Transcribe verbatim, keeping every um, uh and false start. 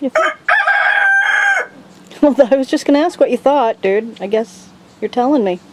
You think? Well, I was just gonna ask what you thought, dude. I guess you're telling me.